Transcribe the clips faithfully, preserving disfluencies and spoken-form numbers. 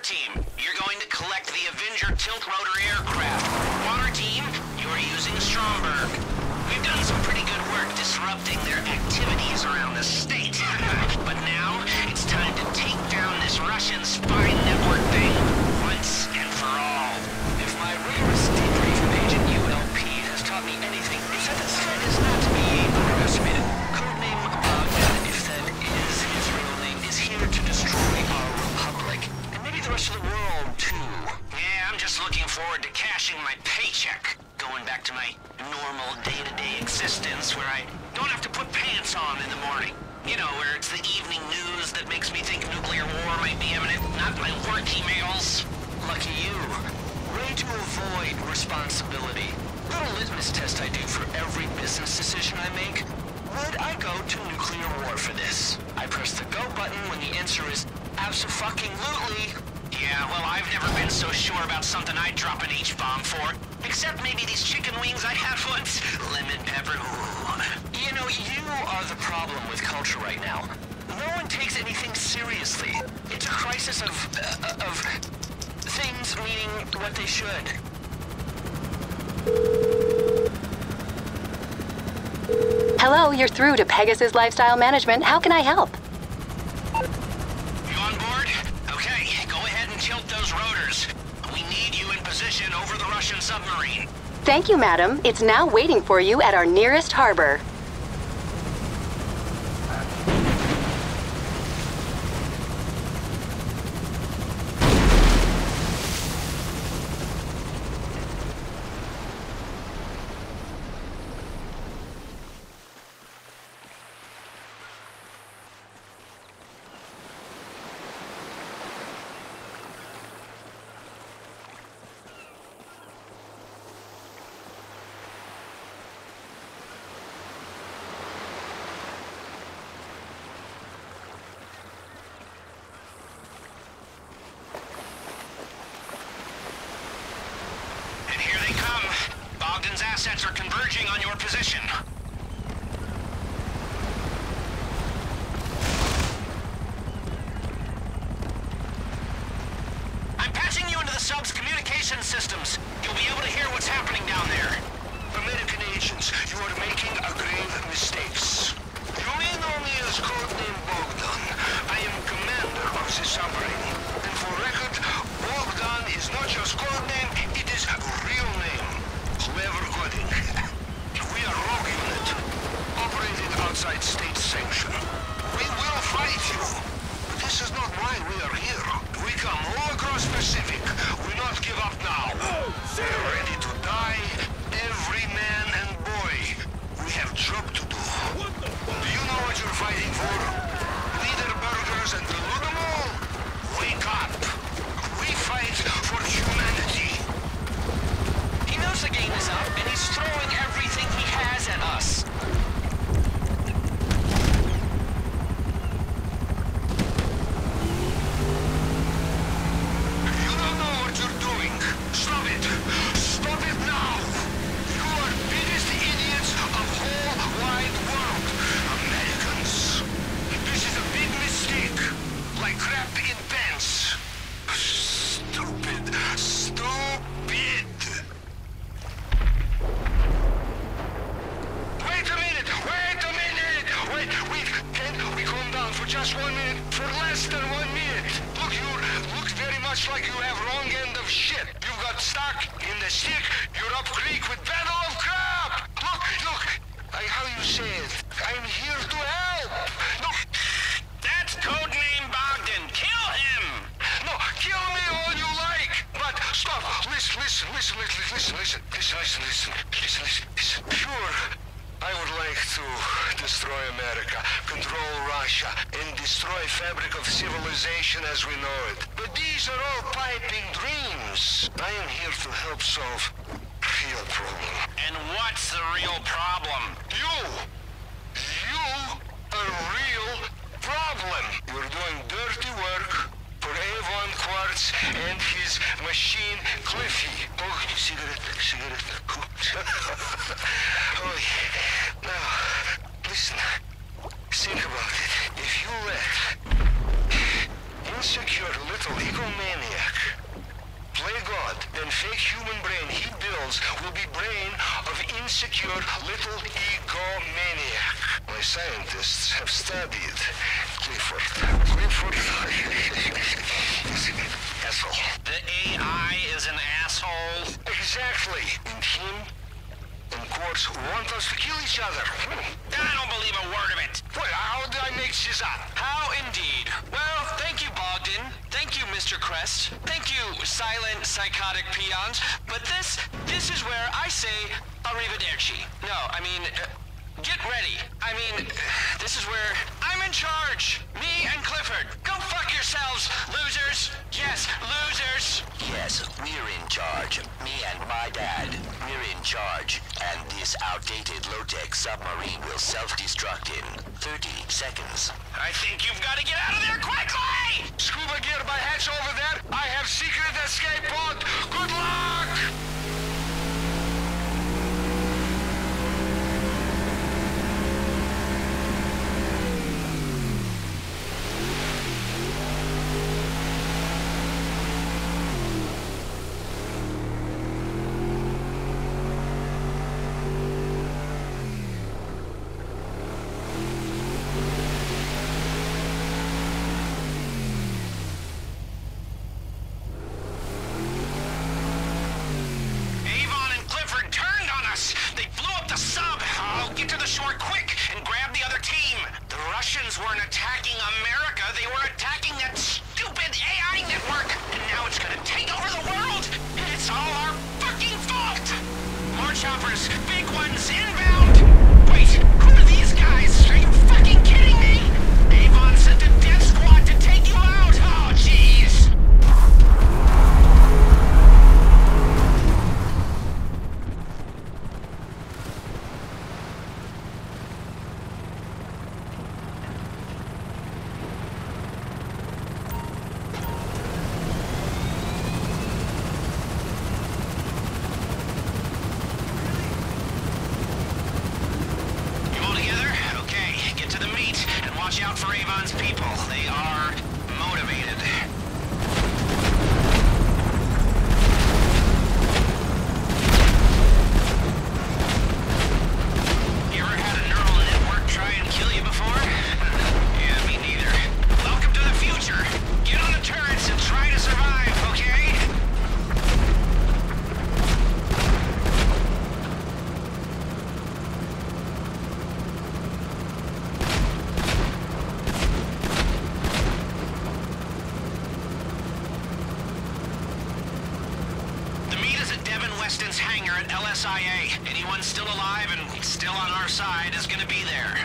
team, you're going to collect the Avenger tilt-rotor aircraft. Water team, you're using Stromberg. We've done some pretty good work disrupting their activities around the state. But now, it's time to take down this Russian spy network thing once and for all. If my rigorous debrief of Agent U L P has taught me anything, it's that the threat is not to be underestimated. Codename Bogdan, if that is his real name, is here to destroy our republic. And maybe the rest of the world, too. Yeah, I'm just looking forward to cashing my paycheck. Going back to my normal day-to-day existence where I don't have to put pants on in the morning. You know, where it's the evening news that makes me think nuclear war might be imminent, not my work emails. Lucky you. Way to avoid responsibility. Little litmus test I do for every business decision I make. Would I go to nuclear war for this? I press the go button when the answer is abso-fucking-lutely. Yeah, well, I've never been so sure about something I'd drop an H-bomb for. Except maybe these chicken wings I had once. Lemon pepper, ooh. You know, you are the problem with culture right now. No one takes anything seriously. It's a crisis of... Uh, of... things meaning what they should. Hello, you're through to Pegasus Lifestyle Management. How can I help? You on board? Okay, go ahead and tilt those rotors. We need you in position over the Russian submarine. Thank you, madam. It's now waiting for you at our nearest harbor. Bogdan's assets are converging on your position. I'm patching you into the sub's communication systems. You'll be able to hear what's happening down there. American agents, you are making a grave mistakes. You may know me as codename Bogdan. I am commander of the submarine. And for record, Bogdan is not just codename, it is a real name. Whoever got it. We are rogue unit, operating outside state sanction. We will fight you. But this is not why we are here. We come all across Pacific. We not give up now. We are ready to die, every man and boy. We have job to do. Do you know what you're fighting for? Leader burgers and the all? Wake up! We fight for humanity. He knows the game is up, and he's throwing everything he has at us. You don't know what you're doing. Stop it! Stop it now! You are biggest idiots of whole wide world. Americans. This is a big mistake. Like crap in pants. Stupid. Stupid. Wait a minute! Wait a minute! Wait, wait! Can we calm down for just one minute? For less than one minute! Look, you look very much like you have wrong end of shit. You got stuck in the stick. You're up creek with battle of crap! Look, look! I, how you say it? I'm here to help! No! That's codename Bogdan. Kill him! No, kill me all you like! But stop! Listen, listen, listen, listen, listen, listen, listen, listen, listen, listen, listen, listen. Sure, I would like to destroy America, control Russia, and destroy fabric of civilization as we know it. But these are all piping dreams. I am here to help solve real problem. And what's the real problem? You! You a real problem! You're doing dirty work for Avon Quartz and his machine Cliffy. Oh, cigarette, cigarette. Oh, now, listen. Think about it. If you let insecure little egomaniac and fake human brain he builds will be brain of insecure little egomaniac. My scientists have studied Clifford. Clifford... asshole. The A I is an asshole? Exactly. And him and Quartz want us to kill each other. I don't believe a word of it. Wait, how did I make this up? How indeed. Well, thank you, Bogdan. Thank you, Mister Crest. Thank you, silent, psychotic peons. But this, this is where I say arrivederci. No, I mean, uh, get ready. I mean, this is where I'm in charge. Me and Clifford. Go fuck yourselves, losers. Yes, losers. Yes, we're in charge. Me and my dad. We're in charge. And this outdated low-tech submarine will self-destruct in thirty seconds. I think you've got to get out of there quickly! Scuba gear by hatch over there. I have secret escape pod. Good luck! Weren't attacking America, they were attacking that stupid A I network! And now it's gonna take over the world! And it's all our fucking fault! More choppers, big ones, inbound! Wait, who are these guys? Are you fucking kidding me? Avon sent a death squad to take you out! Oh, jeez! Watch out for Avon's people. They are motivated. You ever had a neural network try and kill you before? Yeah, me neither. Welcome to the future. Get on the turrets and try to survive, okay? Weston's hangar at L S I A. Anyone still alive and still on our side is gonna be there.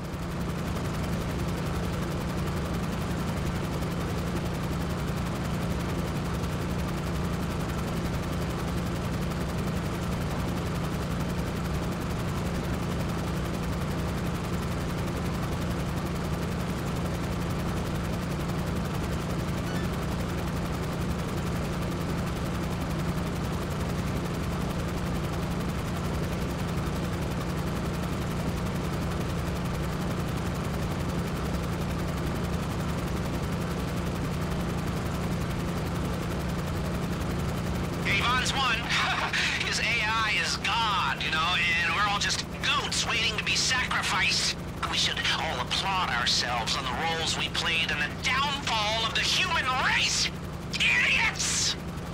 Avon's won. His A I is God, you know, and we're all just goats waiting to be sacrificed. We should all applaud ourselves on the roles we played in the downfall of the human race. Idiots!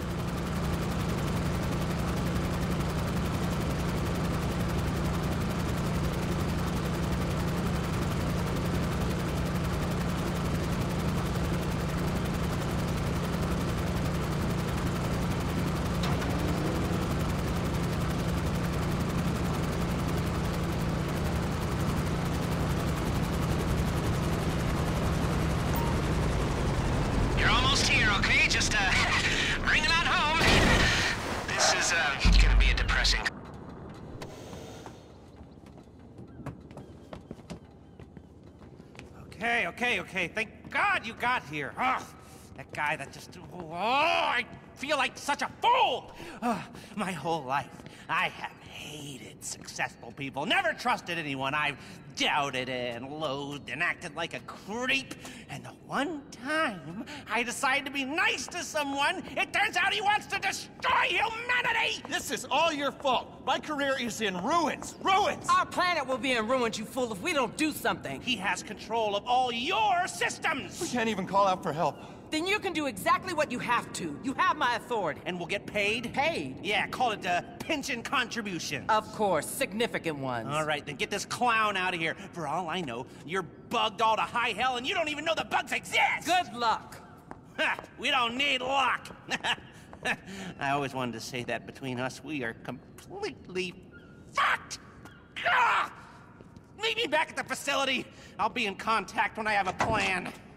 Here, okay? Just, uh, bring it on home. This is, uh, gonna be a depressing... Okay, okay, okay. Thank God you got here. Oh, that guy that just... Oh, I feel like such a fool! Oh, my whole life, I have hated successful people. Never trusted anyone. I've doubted and loathed and acted like a creep. And the one time I decide to be nice to someone, it turns out he wants to destroy humanity! This is all your fault. My career is in ruins. Ruins! Our planet will be in ruins, you fool, if we don't do something. He has control of all your systems! We can't even call out for help. Then you can do exactly what you have to. You have my authority. And we'll get paid? Paid? Yeah, call it a pension contribution. Of course, significant ones. All right, then get this clown out of here. For all I know, you're bugged all to high hell and you don't even know the bugs exist! Good luck. Ha, we don't need luck! I always wanted to say that between us, we are completely fucked! Ah! Meet me back at the facility. I'll be in contact when I have a plan.